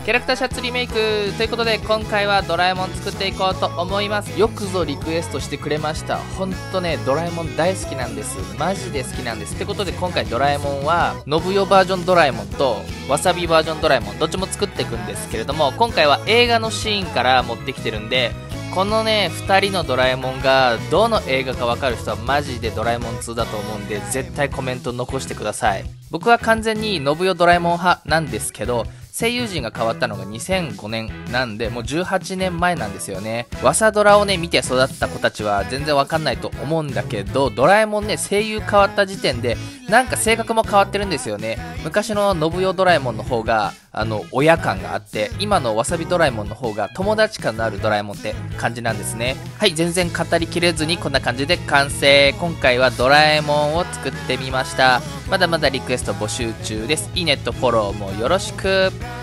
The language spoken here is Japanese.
キャラクターシャツリメイクということで、今回はドラえもん作っていこうと思います。よくぞリクエストしてくれました。ほんとね、ドラえもん大好きなんです。マジで好きなんです。ってことで今回ドラえもんは、のぶよバージョンドラえもんと、わさびバージョンドラえもん、どっちも作っていくんですけれども、今回は映画のシーンから持ってきてるんで、このね、2人のドラえもんがどの映画か分かる人はマジでドラえもん2だと思うんで、絶対コメント残してください。僕は完全にのぶよドラえもん派なんですけど、声優陣が変わったのが2005年なんで、もう18年前なんですよね。わさドラをね、見て育った子たちは全然わかんないと思うんだけど、ドラえもんね、声優変わった時点で、なんか性格も変わってるんですよね。昔ののぶよドラえもんの方が、親感があって、今のわさびドラえもんの方が友達感のあるドラえもんって感じなんですね。はい、全然語りきれずにこんな感じで完成。今回はドラえもんを作ってみました。まだまだリクエスト募集中です。いいねとフォローもよろしく。